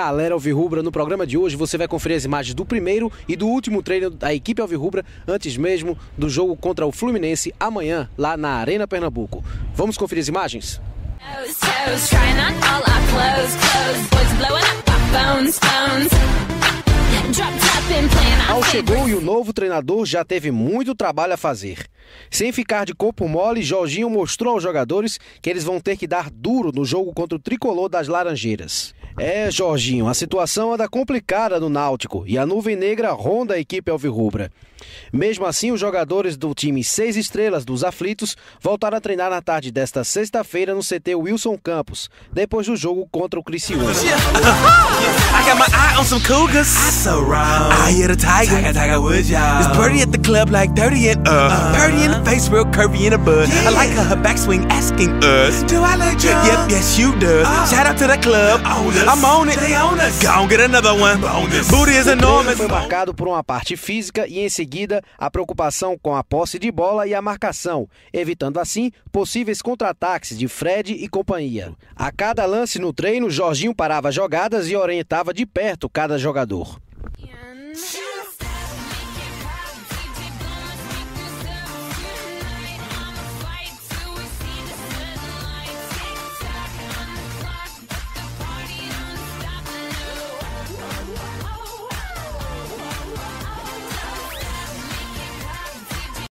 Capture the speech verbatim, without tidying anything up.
galera alvirrubra, no programa de hoje você vai conferir as imagens do primeiro e do último treino da equipe alvirrubra antes mesmo do jogo contra o Fluminense amanhã lá na Arena Pernambuco. Vamos conferir as imagens? Al chegou e o novo treinador já teve muito trabalho a fazer. Sem ficar de corpo mole, Jorginho mostrou aos jogadores que eles vão ter que dar duro no jogo contra o tricolor das Laranjeiras. É, Jorginho, a situação anda complicada no Náutico e a nuvem negra ronda a equipe alvirrubra. Mesmo assim, os jogadores do time seis estrelas dos aflitos voltaram a treinar na tarde desta sexta-feira no C T Wilson Campos, depois do jogo contra o Criciúma. I got my eye on some cougars. I so wrong. I hear the tiger. Tiger, tiger, wood, y'all. It's Birdie at the club like thirty and uh. uh. Birdie in the face, real curvy in the bud. Yeah. I like her, her backswing asking us. Do I like drugs? Yep, yes, you does. Uh. Shout out to the club. I'm on it. They own us. Go get another one. Bonus. Booty is enormous. Foi marcado por uma parte física e, em seguida, a preocupação com a posse de bola e a marcação, evitando assim possíveis contra-ataques de Fred e companhia. A cada lance no treino, Jorginho parava jogadas e orientava de perto cada jogador.